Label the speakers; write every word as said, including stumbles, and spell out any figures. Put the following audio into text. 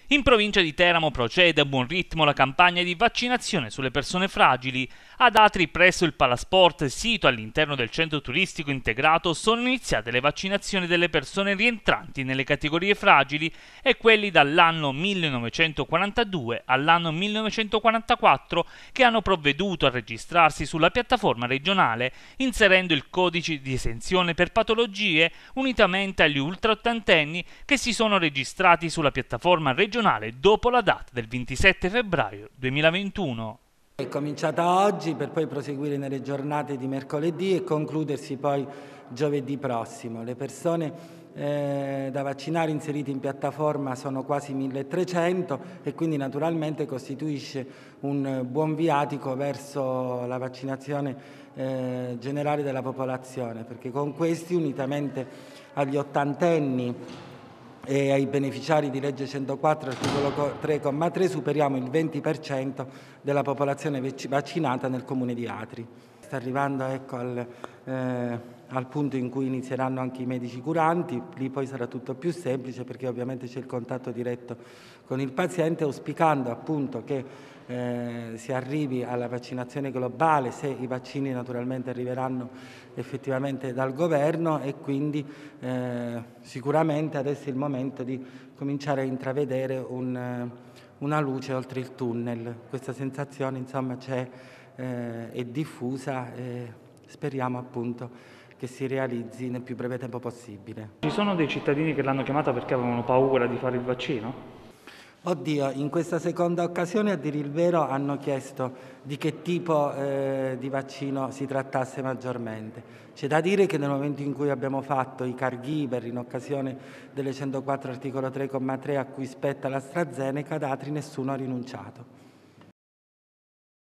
Speaker 1: In provincia di Teramo procede a buon ritmo la campagna di vaccinazione sulle persone fragili. Ad Atri, presso il Palasport, sito all'interno del centro turistico integrato, sono iniziate le vaccinazioni delle persone rientranti nelle categorie fragili e quelli dall'anno millenovecentoquarantadue all'anno millenovecentoquarantaquattro che hanno provveduto a registrarsi sulla piattaforma regionale inserendo il codice di esenzione per patologie unitamente agli ultraottantenni che si sono registrati sulla piattaforma regionale dopo la data del ventisette febbraio duemilaventuno.
Speaker 2: È cominciata oggi per poi proseguire nelle giornate di mercoledì e concludersi poi giovedì prossimo. Le persone eh, da vaccinare inserite in piattaforma sono quasi milletrecento e quindi naturalmente costituisce un buon viatico verso la vaccinazione eh, generale della popolazione, perché con questi, unitamente agli ottantenni e ai beneficiari di legge centoquattro, articolo tre, comma tre, superiamo il venti per cento della popolazione vaccinata nel comune di Atri. Sta arrivando ecco, al, eh, al punto in cui inizieranno anche i medici curanti, lì poi sarà tutto più semplice perché ovviamente c'è il contatto diretto con il paziente, auspicando appunto che eh, si arrivi alla vaccinazione globale, se i vaccini naturalmente arriveranno effettivamente dal governo, e quindi eh, sicuramente adesso è il momento di cominciare a intravedere un, una luce oltre il tunnel. Questa sensazione insomma c'è, eh, è diffusa e speriamo appunto che si realizzi nel più breve tempo possibile.
Speaker 1: Ci sono dei cittadini che l'hanno chiamata perché avevano paura di fare il vaccino?
Speaker 2: Oddio, in questa seconda occasione, a dire il vero, hanno chiesto di che tipo eh, di vaccino si trattasse maggiormente. C'è da dire che nel momento in cui abbiamo fatto i caregiver in occasione delle centoquattro articolo tre, comma tre a cui spetta l'AstraZeneca, ad Atri nessuno ha rinunciato.